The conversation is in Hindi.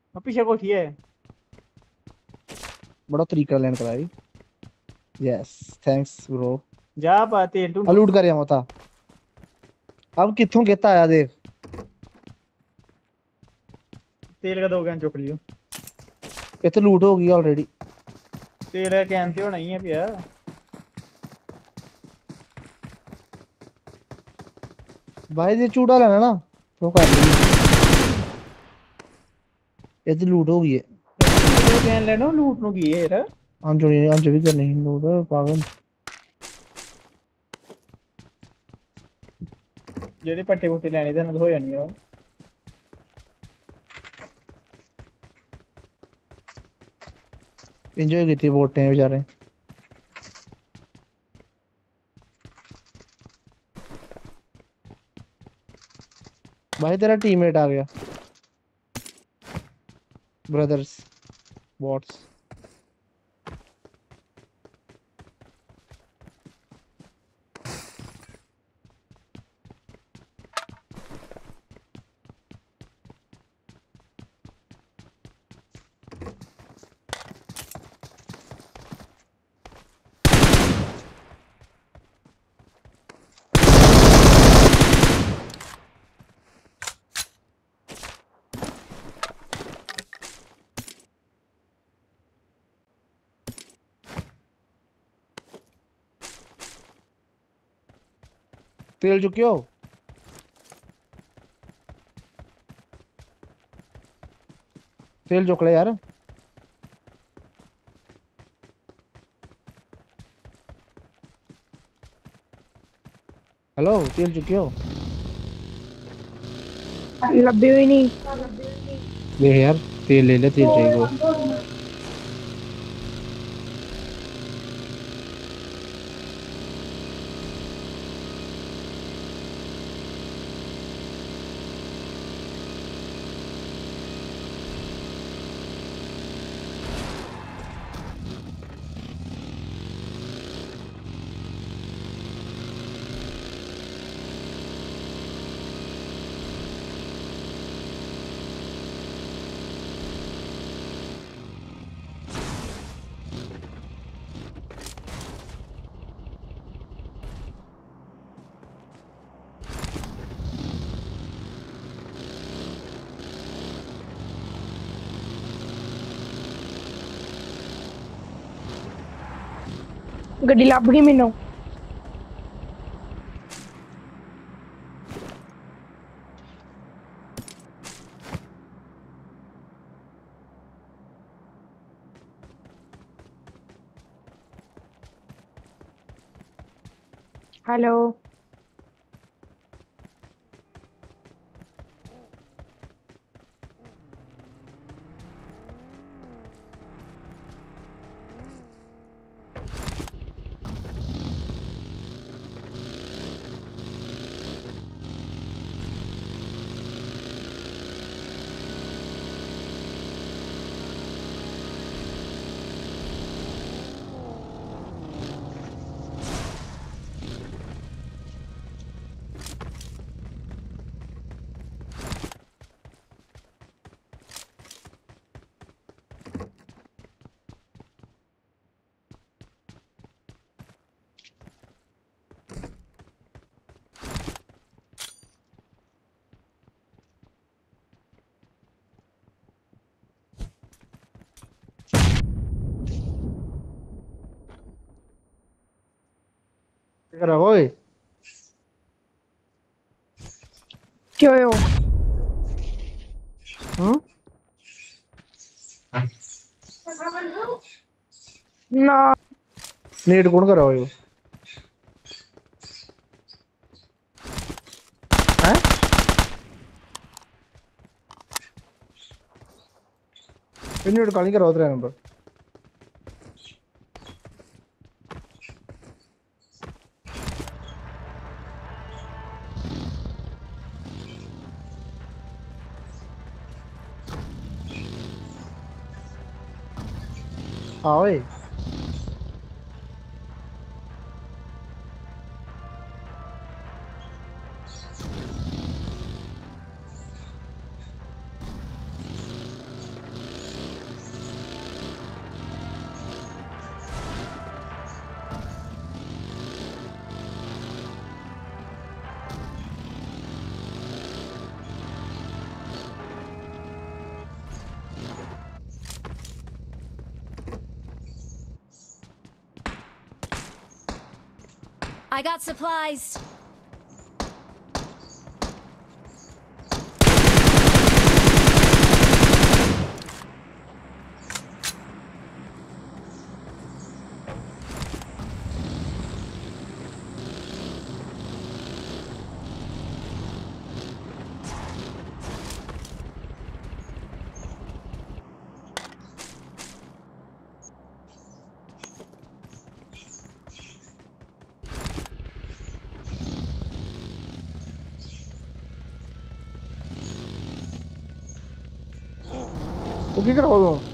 और पीछे कोठी है। बड़ा तरीका लैंड कराई। Yes, thanks bro. जा पा तेल ढूंढू। लूट कर मता। अब कित्थों कहता आया देख। तेल का 2 कैन चुक लियो। इतने लूट हो गई ऑलरेडी। तेल का कैन तो होना ही है पिया। भाई ये चूड़ा लेना ना तो कर ली। इतनी लूट हो गई है। तेल का कैन लेना लूट नु की है यार। अंज भी करनी है लूट पागल। जेडे पट्टे पुट्टे लेने थे ना तो हो जानी है। एंजॉय की थी वोटें बेचारे। भाई तेरा टीममेट आ गया। Brothers bots. तेल चुके हो। तेल चुक ले यार। हेलो तेल चुके हो। लब्बी हुई नहीं। ले यार तेल ले ले तेल चाहिए को। गड्डी लभ गई मैनू। हेलो। क्या कर रहा है ओए। क्यों हो? हम्म। ना। नेट कौन कर रहा है हैं। फिर नेट काली कर रहा तेरा नंबर। हाँ ओए। I got supplies. O que gravou?